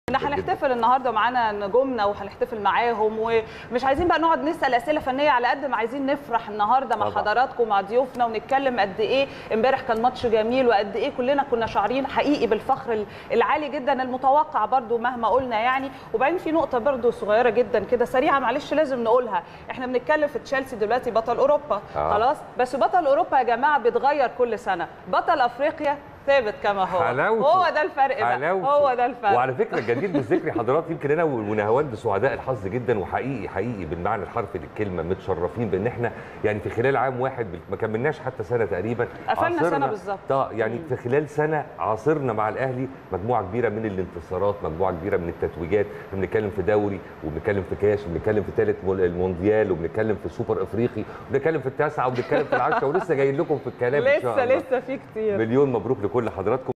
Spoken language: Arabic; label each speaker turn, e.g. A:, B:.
A: هنحتفل النهارده معانا نجومنا وهنحتفل معاهم، ومش عايزين بقى نقعد نسال اسئله فنيه على قد ما عايزين نفرح النهارده مع حضراتكم ومع ضيوفنا ونتكلم قد ايه امبارح كان ماتش جميل وقد ايه كلنا كنا شاعرين حقيقي بالفخر العالي جدا المتوقع برده مهما قلنا يعني. وبعدين في نقطه برده صغيره جدا كده سريعه معلش لازم نقولها، احنا بنتكلم في تشيلسي دلوقتي بطل اوروبا خلاص، بس بطل اوروبا يا جماعه بيتغير كل سنه، بطل افريقيا ثابت كما هو.
B: حلاوته.
A: هو ده الفرق بقى، هو ده الفرق.
B: وعلى فكره الجدير بالذكر حضرات يمكن انا ونهاوند سعداء الحظ جدا، وحقيقي حقيقي بالمعنى الحرفي للكلمه متشرفين بان احنا يعني في خلال عام واحد ما كملناش حتى سنه تقريبا،
A: قفلنا سنه بالظبط.
B: يعني في خلال سنه عاصرنا مع الاهلي مجموعه كبيره من الانتصارات، مجموعه كبيره من التتويجات، بنتكلم في دوري وبنتكلم في كاس وبنتكلم في ثالث المونديال وبنتكلم في سوبر افريقي وبنتكلم في التاسعه وبنتكلم في العشره ولسه جايين لكم في الكلام ان شاء الله.
A: لسه في كتير.
B: مليون مبروك لكل حضراتكم.